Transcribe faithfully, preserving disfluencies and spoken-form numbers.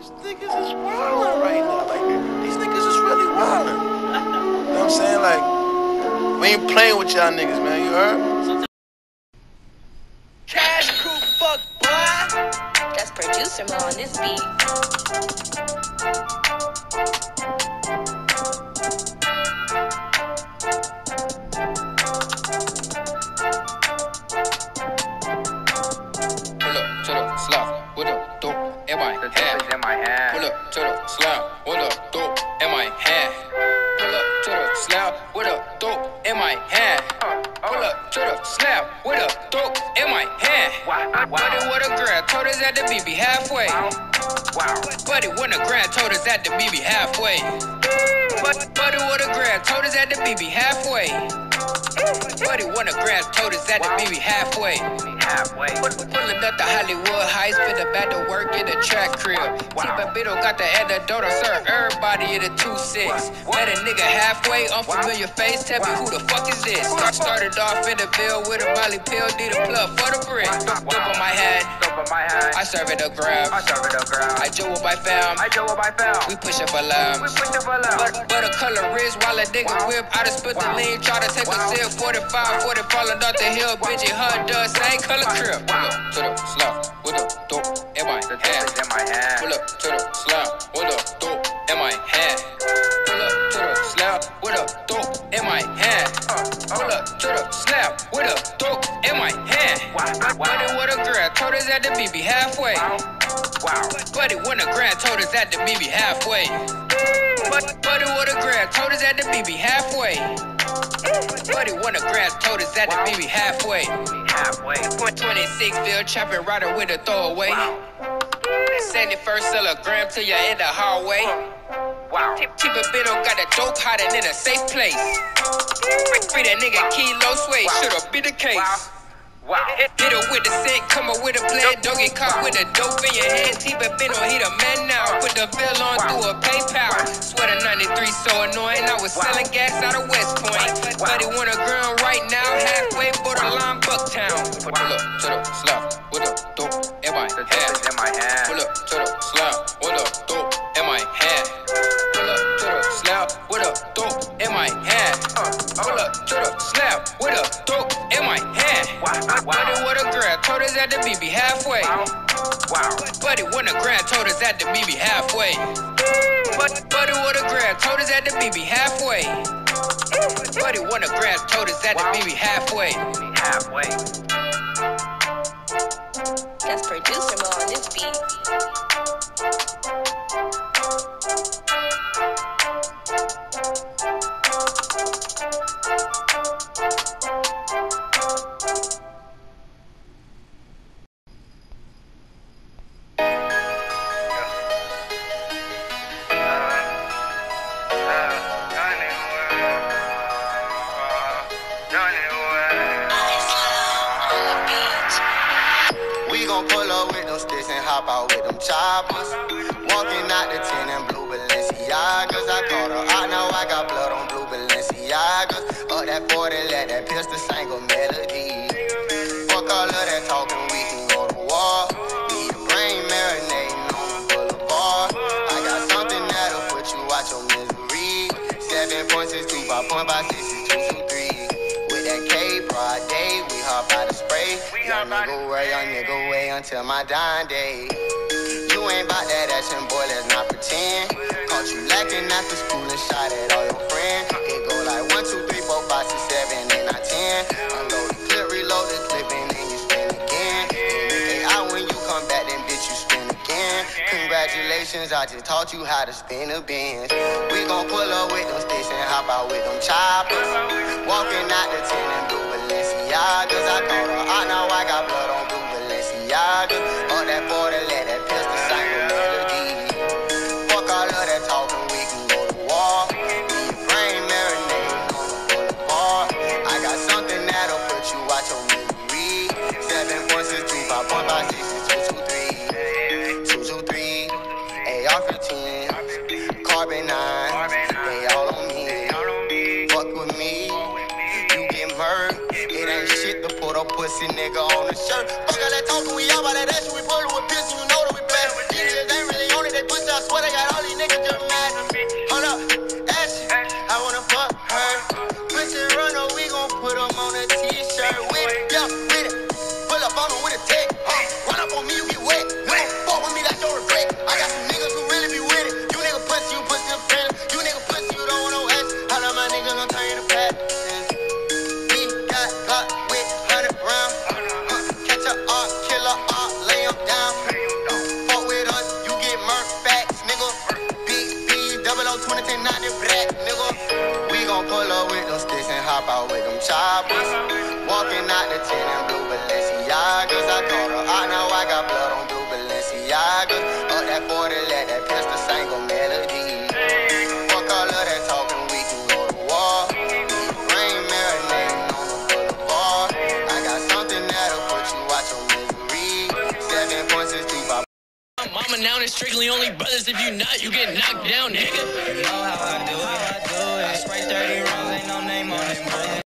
These niggas is wildin' right now. Like, these niggas is really wildin'. You know what I'm saying? Like, we ain't playing with y'all niggas, man. You heard? Cash crew, fuck, boy. That's producer Mo on this beat. Pull up to the slab with a dope in my hand. in my hand. Pull up to the slab with a dope in my hand. Pull up to the slab with a dope in my hand. Pull up to the slab with a dope in my hand. Buddy, what a grand told us at the B B halfway. Wow. Buddy, what a grand told us at the B B halfway. Buddy, what a grand told us at the B B halfway. Buddy, what a grand told us at the B B halfway. Halfway. Pulling up the Hollywood Heights, fit the back to work in the track crib. T-Babito got the antidote, serve everybody in a two six. Met a nigga halfway, unfamiliar face, tell me who the fuck is this? Start started off in the bill with a molly pill, need a plug for the brick. Dope on my head, Dope on my hand. I serve it a grab. I serve it a grab. I Joe with my fam, I Joe with my fam. we push up a We lamb. push the ball out. But, but a color wrist while a nigga whip. I done spit the lean, try to take a sip. forty-five, forty falling off the hill. Bitch, Honda, same color crib. Pull up to the slab with a dope in my The hand. tape is in my hand. Pull up to the slab with a dope in my hand. Pull up to the slab with a dope in my hand. Pull up to the slab with a dope in my hand. Buddy, what a grand told us at the B B halfway. Wow. Buddy, what a grand told us at the B B halfway. Buddy, what a grand told us at the B B halfway. Buddy, what a grand told us at the B B halfway. Halfway. twenty-six field trapping rider with a throwaway. seventy-first sell a gram till you're in the hallway. Wow. T-Babito got a dope hiding in a safe place. Free that nigga kilo sway, should've be the case. Wow. Hit her with the scent, come up with a blade. Don't get caught with a dope in your hand. T-Babito, he the man now. Put the bill on through a PayPal. Sweater ninety-three so annoying. I was selling gas out of West Point. Buddy want a girl right now. Halfway borderline Bucktown. Pull up to the slab with a dope in my The tape hand. is in my hand. Pull up to the slab with a dope in my hand. Pull up to the slab with a dope in my hand. Pull up to the slab with a dope in my hand. Buddy, what a grand told us at the B B halfway. Wow. Buddy, what a grand told us at the B B halfway. Buddy, what a grand told us at the B B halfway. Buddy, what a grand told us at the B B halfway. Halfway. That's producer Mo on this beat. We gon' pull up with them sticks and hop out with them choppers. Walking out the ten in blue Balenciagas. I caught her out, now I got blood on blue Balenciagas. Up that forty, let that pistol sing a melody. Fuck all of that talking, we can go to war. Need a brain marinating on the boulevard. I got something that'll put you out your misery. seven point six two, five point five six two two three. With that K, broad day, we hop out of spray. Young nigga way, young nigga way until my dying day. You ain't bout that action, boy, let's not pretend. Caught you lacking after school and shot at all your friends. It go like one, two, three, four, five, six, seven, eight, nine, ten. Unload the clip, reload the clip, and then you spin again. And if they out when you come back, then bitch, you spin again. Congratulations, I just taught you how to spin a Benz. We gon' pull up with them sticks and hop out with them choppers. Walking out the ten in blue Balenciagas. I caught her out, now I got blood on blue Balenciagas. Up that border, let that pistol sing a melody. Fuck all of that talking, we can go to war. Need a brain marinating on the boulevard. I got something that'll put you out your misery. seven point six two, five point five six two two three. two two three, A R fifteen, Carbon nine, they all on me. Fuck with me, you get murdered. It ain't shit to put a pussy nigga on the shirt. Fuck all that talking, we all about that action. We pull it with pistol, you know that we blast. These niggas ain't really on it, they pussy hop out with them choppers. Walking out the ten in blue Balenciagas. I caught her out, now I got blood on blue Balenciagas. Up that forty, let that pistol single melody. Fuck all of that talking, we can go to war. Rain marinating on the boulevard. I got something that'll put you out your misery. seven point six two five. Mama now it's strictly only brothers. If you not, you get knocked down, nigga.